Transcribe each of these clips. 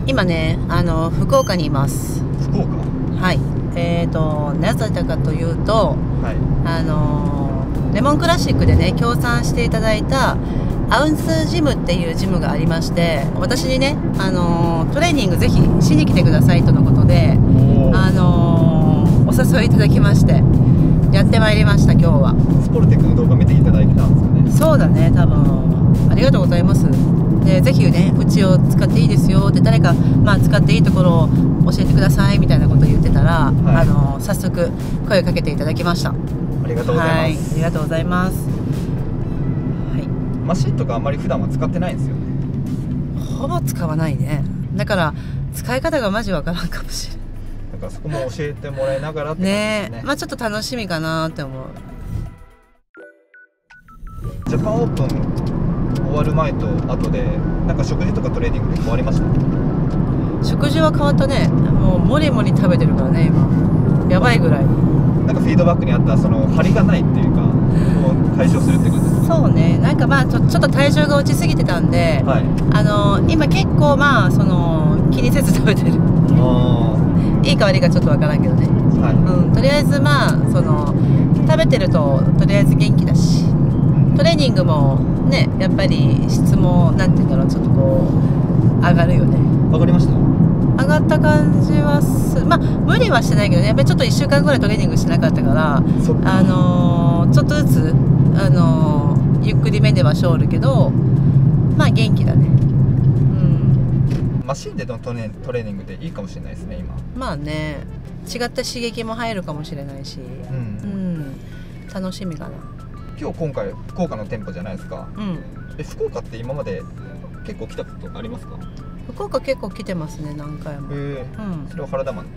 今ね、福岡にいます。 福岡。 はい。なぜだかというと、 はい。 レモンクラシックでね、協賛していただいたアウンスジムっていうジムがありまして、私にね、トレーニングぜひしに来てくださいとのことで、お誘いいただきまして、やってまいりました、今日は。 スポルテックの動画見ていただいてたんですかね。 そうだね、多分。ありがとうございます。で、ぜひね、うちを使っていいですよって誰か、使っていいところを教えてくださいみたいなことを言ってたら、はい、早速声をかけていただきました。 ありがとうございます。はい、 ありがとうございます。 はい。マシンとかあんまり普段は使ってないんですよね。 ほぼ使わないね。だから使い方がマジわからんかもしれない。 だからそこも教えてもらいながらって感じですね。 ちょっと楽しみかなって思う。 ジャパンオープン終わる前と後でなんか食事とかトレーニングで変わりました？ 食事は変わったね。もうもりもり食べてるからね、今やばいぐらい。 なんかフィードバックにあったその張りがないっていうかを解消するって感じですか？ そうね、なんかちょっと体重が落ちすぎてたんで、はい、今結構その気にせず食べてる。いいか悪いかちょっとわからんけどね、はい、とりあえずその食べてるととりあえず元気だし、トレーニングもね、やっぱり質もなんていうんだろう、ちょっとこう上がるよね。 上がりました？ 上がった感じは無理はしてないけどね、やっぱりちょっと1週間ぐらいトレーニングしてなかったから、ちょっとずつゆっくりめではしょるけど、元気だね。 マシンでのトレーニングでいいかもしれないですね、今。 ね、違った刺激も入るかもしれないし、楽しみかな。 今回福岡の店舗じゃないですか。福岡って今まで結構来たことありますか？ 福岡結構来てますね、何回も。 それは原田マンと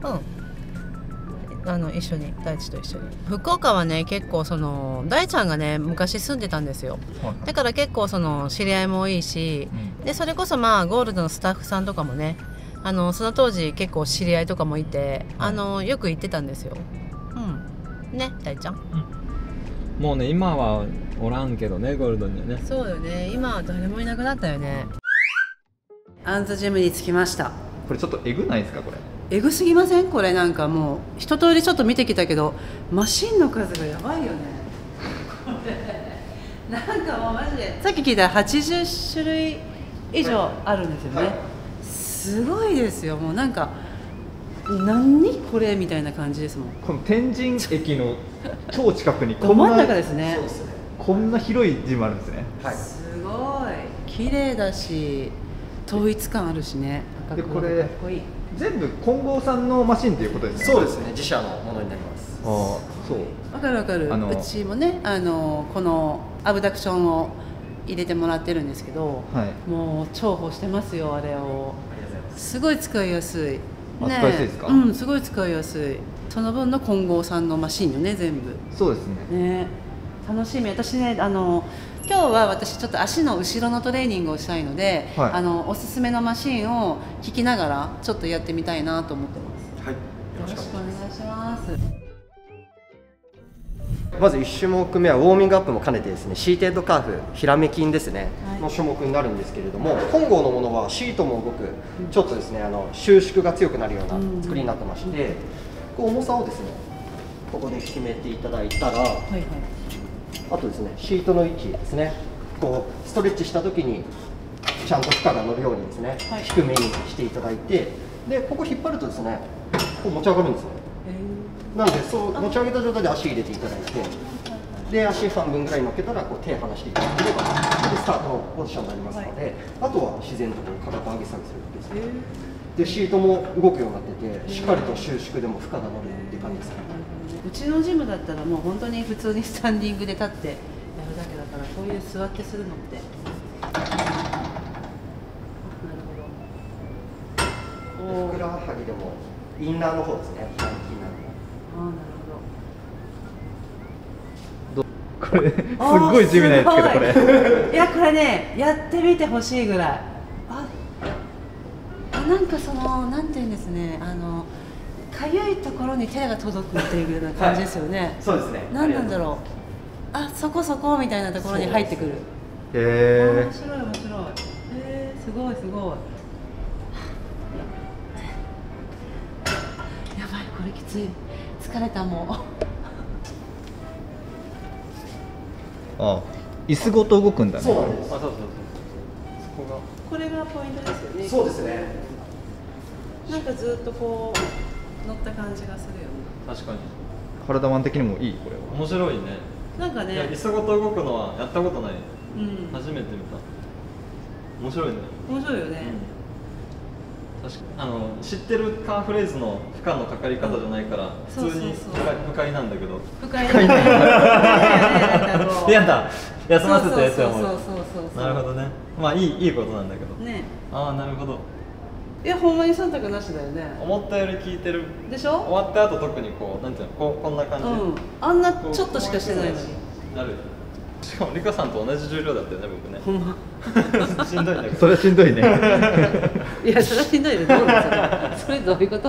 一緒に、大地と一緒に。福岡はね、結構大ちゃんがね昔住んでたんですよ、だから結構知り合いも多いし、でそれこそゴールドのスタッフさんとかもね、その当時結構知り合いとかもいて、よく行ってたんですよ。ね、大ちゃん。 もうね、今はおらんけどね、ゴールドにはね。 そうよね、今は誰もいなくなったよね。アンズジムに着きました。 これちょっとエグないですか？これエグすぎません？これなんかもう一通りちょっと見てきたけど、マシンの数がやばいよね。なんかもうマジでさっき聞いたら80種類以上あるんですよね、すごいですよ。もうなんか何これみたいな感じですもん。 この天神駅の超近くにど真ん中ですね。 そうですね、こんな広いジムあるんですね。 すごい綺麗だし統一感あるしね。 でこれかっこいい。全部金剛さんのマシンっていうことですね。 そうですね、自社のものになります。 そう。 わかるわかる。うちもね、このアブダクションを入れてもらってるんですけど、もう重宝してますよ、あれを。 ありがとうございます。 すごい使いやすい。 使いやすいですか？ すごい使いやすい。その分の金剛さんのマシンよね、全部。 そうですね。 楽しみ。私ね、今日は私ちょっと足の後ろのトレーニングをしたいので、おすすめのマシンを聞きながらちょっとやってみたいなと思ってます。 はい、 よろしくお願いします。 まず1種目目はウォーミングアップも兼ねてですね、シーテッドカーフ、ひらめ筋ですね、の種目になるんですけれども、金剛のものはシートも動く、ちょっとですね、収縮が強くなるような作りになってまして、重さをですね、ここで決めていただいたら、あとですね、シートの位置ですね、こうストレッチしたときにちゃんと負荷が乗るようにですね、低めにしていただいて、でここ引っ張るとですね、こう持ち上がるんですね。なのでそう持ち上げた状態で足入れていただいて、で足半分ぐらい乗っけたらこう手離していただければ、でスタートのポジションになりますので、あとは自然とこう体上げ下げするだけですね。でシートも動くようになってて、しっかりと収縮でも負荷が乗るっていう感じですね。 うちのジムだったらもう本当に普通にスタンディングで立ってやるだけだから、こういう座ってするのって。 ふくらはぎでもインナーの方ですね。 これすっごい地味なんですけど、これいやこれね、やってみてほしいぐらい。なんかなんていうんですね、かゆいところに手が届くっていうような感じですよね。 そうですね。 何なんだろう。そこそこみたいなところに入ってくる。 へえ。 面白い面白い。すごいすごい。 暑い、疲れたもう。あ、椅子ごと動くんだね。 そうなんです。 あ、そうそうそう。そこが。 これがポイントですよね。 そうですね。 なんかずっとこう乗った感じがするよね。 確かに。 体マン的にもいい、これは。 面白いね。 なんかね。 いや、椅子ごと動くのはやったことない。 うん。 初めて見た。面白いね。 面白いよね。 確かに知ってるカーフレーズの負荷のかかり方じゃないから、普通に不快なんだけど。 不快なんだ。 やだ。休ませてって思う。 そうなるほどね。まあいいことなんだけど。 ね。 ああ、なるほど。 いや、ほんまに忖度なしだよね。 思ったより聞いてる。 でしょ？ 終わった後特にこうなんていうの、こんな感じ。 あんなちょっとしかしてないのに。 なる。しかもリカさんと同じ重量だったよね、僕ね。ほんま。しんどいんだけど。 それはしんどいね。 いや、それはしんどいで、どうですか。それどういうこと？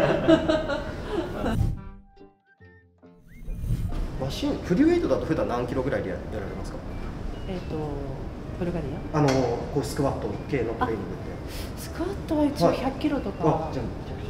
マシンフリーウェイトだと普段何キロぐらいでやられますか？ ブルガリア？ こうスクワット系のトレーニングって。 スクワットは一応100キロとか。 じゃ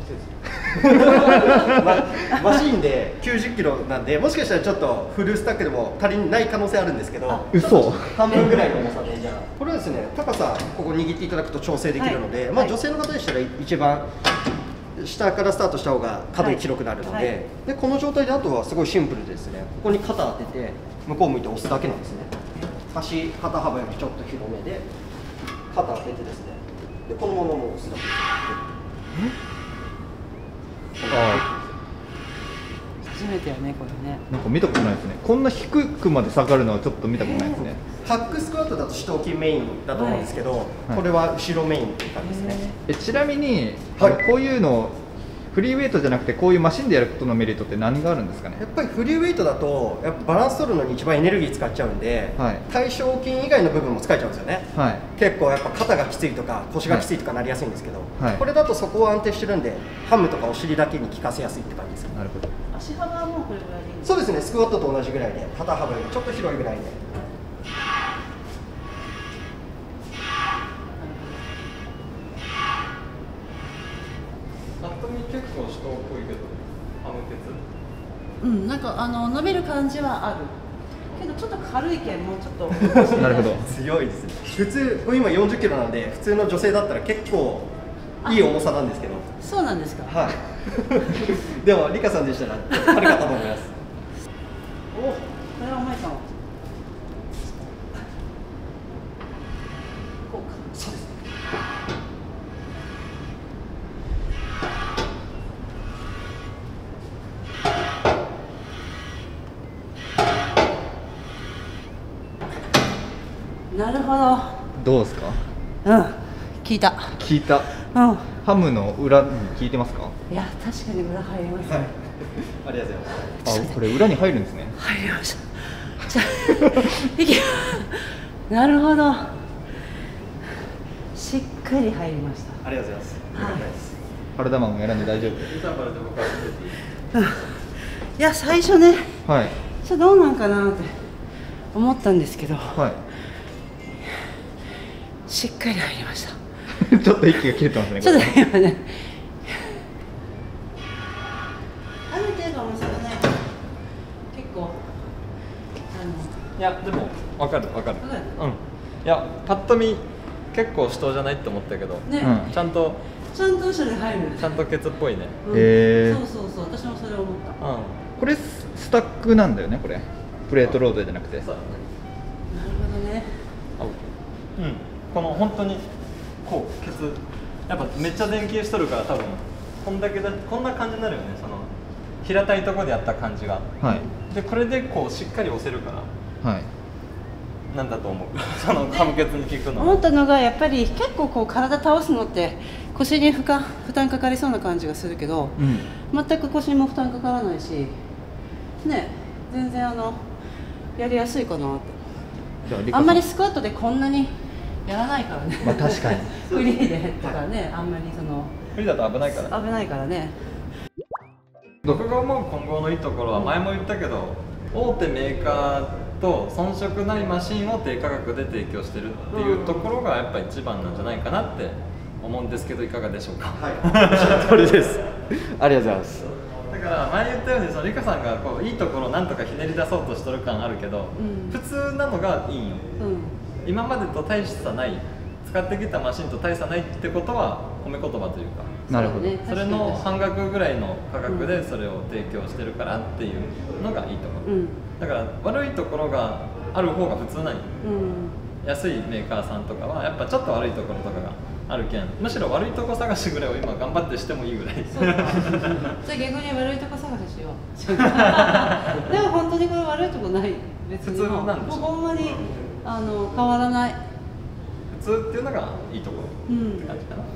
あマシンで90キロなんで、もしかしたらちょっとフルスタックでも足りない可能性あるんですけど、 嘘。 半分ぐらいの重さで、じゃあこれはですね、高さここ握っていただくと調整できるので、まあ女性の方でしたら一番下からスタートした方が可動域広くなるので、でこの状態であとはすごいシンプルですね。ここに肩当てて向こう向いて押すだけなんですね。足肩幅よりちょっと広めで肩当ててですね、でこのままもう押すだけです。 初めてやね、これね。 なんか見たことないですね。こんな低くまで下がるのはちょっと見たことないですね。 ハックスクワットだと四頭筋メインだと思うんですけど、これは後ろメインっていう感じですね。 ちなみに、こういうのフリーウェイトじゃなくてこういうマシンでやることのメリットって何があるんですかね？ やっぱりフリーウェイトだとやっぱバランス取るのに一番エネルギー使っちゃうんで、対称筋以外の部分も使えちゃうんですよね。結構やっぱ肩がきついとか腰がきついとかなりやすいんですけど、これだとそこは安定してるんでハムとかお尻だけに効かせやすいって感じです。 なるほど。 足幅はもうこれぐらいでいいんですか？ そうですね、スクワットと同じぐらいで肩幅よりちょっと広いぐらいで。 結構人っぽいけど、ハム鉄。 うん、なんか伸びる感じはある。けどちょっと軽いけん、もうちょっと。 なるほど。 強いですね。普通今40キロなんで、普通の女性だったら結構いい重さなんですけど。 そうなんですか。 はい。でもリカさんでしたら軽かったと思います。 お、これは重いかも。こうか。 そうですね。 なるほど。 どうですか？ うん、聞いた。 聞いた。 うん。 ハムの裏に聞いてますか？ いや、確かに裏入りますね。 ありがとうございます。 あ、これ裏に入るんですね。 入りました。じゃあ、いきなるほど。しっかり入りました。 ありがとうございます。よかったです。 体マンも選んで大丈夫？ いや、最初ね。 はい。 じゃあどうなんかなって思ったんですけど。 はい。 しっかり入りました。 ちょっと息が切れてますね。 ちょっと今ね。ある程度重さがね、結構いやでもわかる。うん。いやパッと見結構死闘じゃないって思ったけど、 ね、 ちゃんと後ろに入る。 ちゃんとケツっぽいね。 そう、私もそれ思った。 これスタックなんだよね、これ。プレートロードじゃなくて。 なるほどね。 うん。この本当にこうケツやっぱめっちゃ前傾しとるから多分こんな感じになるよね。その平たいところでやった感じが。はい。でこれでこうしっかり押せるから。はい。なんだと思う。そのハムケツに効くの。 思ったのがやっぱり結構こう体倒すのって腰に負担かかりそうな感じがするけど、全く腰にも負担かからないし、ね、全然やりやすいかなって。あんまりスクワットでこんなにやらないからね。 まあ確かに。 フリーでとかね、あんまりフリーだと危ないから。 危ないからね。 僕が思う今後のいいところは前も言ったけど、大手メーカーと遜色ないマシンを低価格で提供してるっていうところがやっぱ一番なんじゃないかなって思うんですけど、いかがでしょうか。 はい。おっしゃる通りです。ありがとうございます。 だかから前言ったようにそのリカさんがこういいところをなんとかひねり出そうとしとる感あるけど、普通なのがいいんよ、今までと大差ない、使ってきたマシンと大差ないってことは褒め言葉というか、 なるほど、 それの半額ぐらいの価格でそれを提供してるからっていうのがいいと思う、だから悪いところがある方が普通ない、安いメーカーさんとかはやっぱちょっと悪いところとかがあるけん、むしろ悪いとこ探しぐらいを今頑張ってしてもいいぐらい。 そうかじゃあ逆に悪いとこ探ししよう。でも本当にこれ悪いとこない、別にもうほんまに変わらない、 普通っていうのがいいところって感じかな。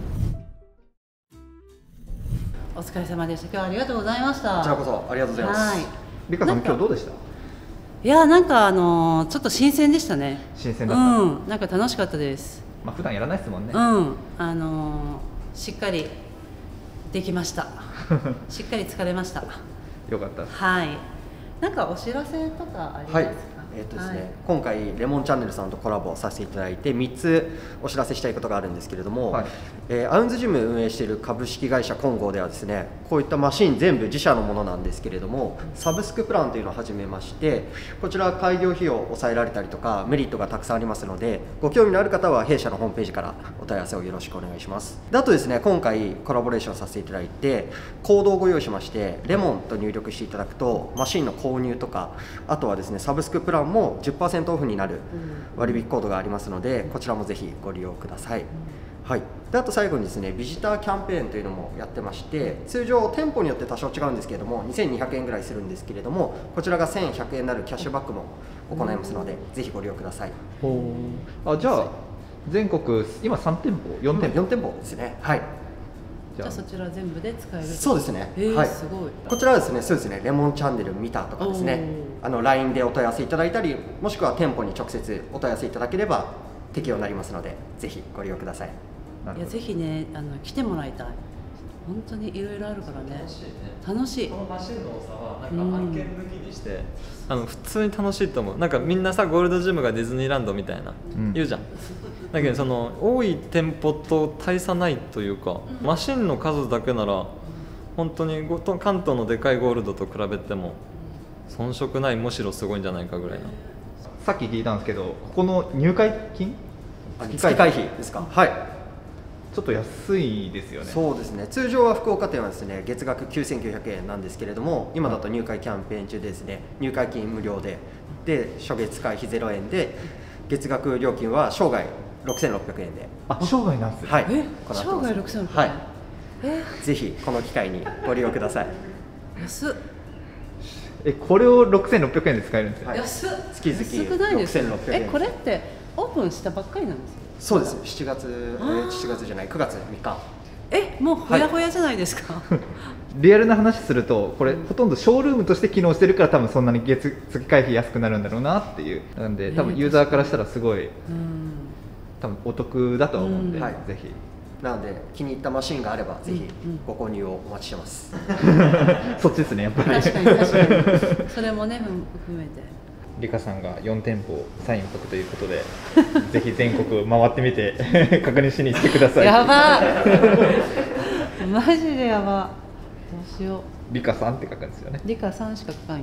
お疲れ様でした。今日はありがとうございました。 こちらこそありがとうございます。 リカさん今日どうでした？ いやなんかちょっと新鮮でしたね。 新鮮だった。 なんか楽しかったです。 まあ普段やらないですもんね。 しっかりできました。しっかり疲れました。 よかった。 はい。なんかお知らせとかありますか？ ですね、今回レモンチャンネルさんとコラボさせていただいて3つお知らせしたいことがあるんですけれども、アウンズジム運営している株式会社金剛ではですね、こういったマシン全部自社のものなんですけれども、サブスクプランというのを始めまして、こちら開業費用を抑えられたりとかメリットがたくさんありますので、ご興味のある方は弊社のホームページからお問い合わせをよろしくお願いします。であとですね、今回コラボレーションさせていただいてコードをご用意しまして、レモンと入力していただくとマシンの購入とか、あとはですねサブスクプランも 10% オフになる割引コードがありますので、こちらもぜひご利用ください。であと最後にですね、ビジターキャンペーンというのもやってまして、通常店舗によって多少違うんですけれども2200円ぐらいするんですけれども、こちらが1100円になるキャッシュバックも行いますので、ぜひご利用ください。 じゃあ全国今3店舗4店舗、 4店舗ですね。 じゃあそちら全部で使える。 そうですね。 すごい。 こちらはですね、そうですね、レモンチャンネル見たとかですね、LINE でお問い合わせいただいたり、もしくは店舗に直接お問い合わせいただければ適用になりますので、ぜひご利用ください。 いやぜひね、来てもらいたい。本当にいろいろあるからね。楽しい。 このマシンの多さはなんか案件抜きにして、普通に楽しいと思う。なんかみんなさ、ゴールドジムがディズニーランドみたいな、言うじゃん。だけどその多い店舗と大差ないというか、マシンの数だけなら本当に関東のでかいゴールドと比べても遜色ない、むしろすごいんじゃないかぐらいな。 さっき聞いたんですけど、ここの入会金月会費ですか？ ちょっと安いですよね。 そうですね、通常は福岡店はですね月額9900円なんですけれども、今だと入会キャンペーン中でですね、入会金無料で初月会費0円で、月額料金は生涯6600円で。 生涯なんですね。 生涯6600円。 ぜひこの機会にご利用ください。 安っ。 これを6600円で使えるんですよ。 安っ。 月々6600円。 これってオープンしたばっかりなんですか？ そうです。7月じゃない、9月3日。 もうほやほやじゃないですか。 リアルな話すると、これほとんどショールームとして機能してるから、多分そんなに月会費安くなるんだろうなっていう。なんで多分ユーザーからしたらすごい多分お得だとは思うんで、ぜひ。 なので気に入ったマシンがあればぜひご購入をお待ちしてます。 そっちですね、やっぱり。 確かにそれもね含めて。 リカさんが4店舗サインを書くということで、ぜひ全国回ってみて確認しに行ってください。 やばマジでやば。どうしよう。 リカさんって書くんですよね。 リカさんしか書かんよ。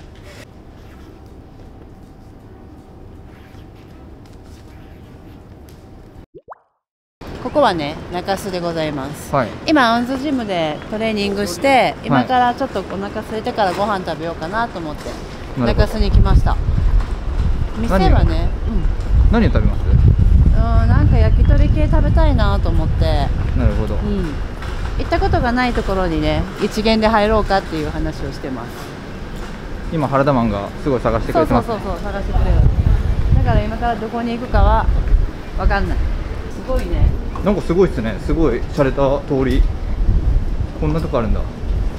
ここはね、中洲でございます。今アウンズジムでトレーニングして、今からちょっとお腹空いてからご飯食べようかなと思って中洲に来ました。店はね、 何を食べます？ なんか焼き鳥系食べたいなと思って。 なるほど。 行ったことがないところにね、一元で入ろうかっていう話をしてます。 今原田マンがすごい探してくれてます。 そう探してくれる。だから今からどこに行くかは分かんない。すごいね。 なんかすごいですね。すごい洒落た通り。こんなとこあるんだ。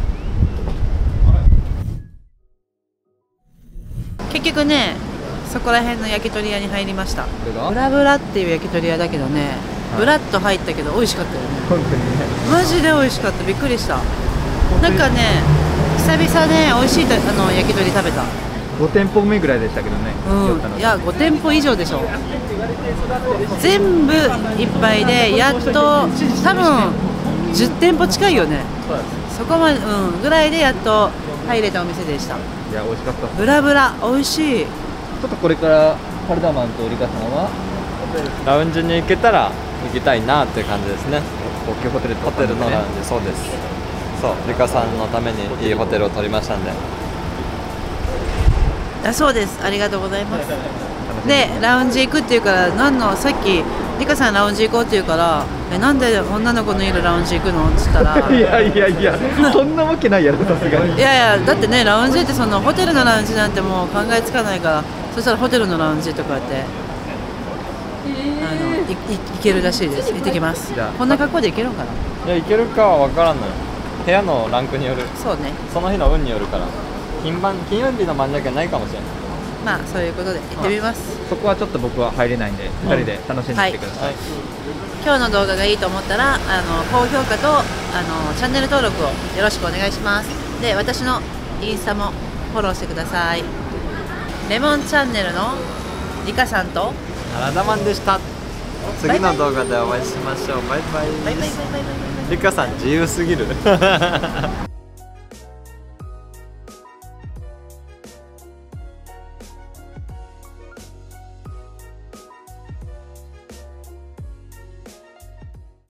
結局ね、そこら辺の焼き鳥屋に入りました。ブラブラっていう焼き鳥屋だけどね、ブラッと入ったけど美味しかったよね。 本当にね。 マジで美味しかった。びっくりした。なんかね、久々ね、美味しい焼き鳥食べた。 5店舗目ぐらいでしたけどね。 いや5店舗以上でしょ。全部いっぱいでやっと多分10店舗近いよね。 そこまで、ぐらいでやっと入れたお店でした。 いや美味しかった。 ブラブラ美味しい。 ちょっとこれからカルダマンとリカさんはラウンジに行けたら行きたいなっていう感じですね。 高級ホテルのラウンジ。そうです。そう、リカさんのためにいいホテルを取りましたんで。 そうです。ありがとうございます。でラウンジ行くっていうからさっきリカさんラウンジ行こうって言うからなんで女の子のいるラウンジ行くのって言ったらいやそんなわけないやろさすがに。 いやだってねラウンジってそのホテルのラウンジなんてもう考えつかないから、そしたらホテルのラウンジとかって行けるらしいです。行ってきます。こんな格好で行けるのかな。 いや行けるかは分からない。部屋のランクによる。 そうね。 その日の運によるから。金曜日の晩だけはないかもしれない。 まあそういうことで行ってみます。 そこはちょっと僕は入れないんで、2人で楽しんでみてください。 今日の動画がいいと思ったら高評価とチャンネル登録をよろしくお願いします。で私のインスタもフォローしてください。レモンチャンネルのリカさんとカルダマンでした。次の動画でお会いしましょう。バイバイ。 バイバイバイバイバイバイ。 リカさん自由すぎる。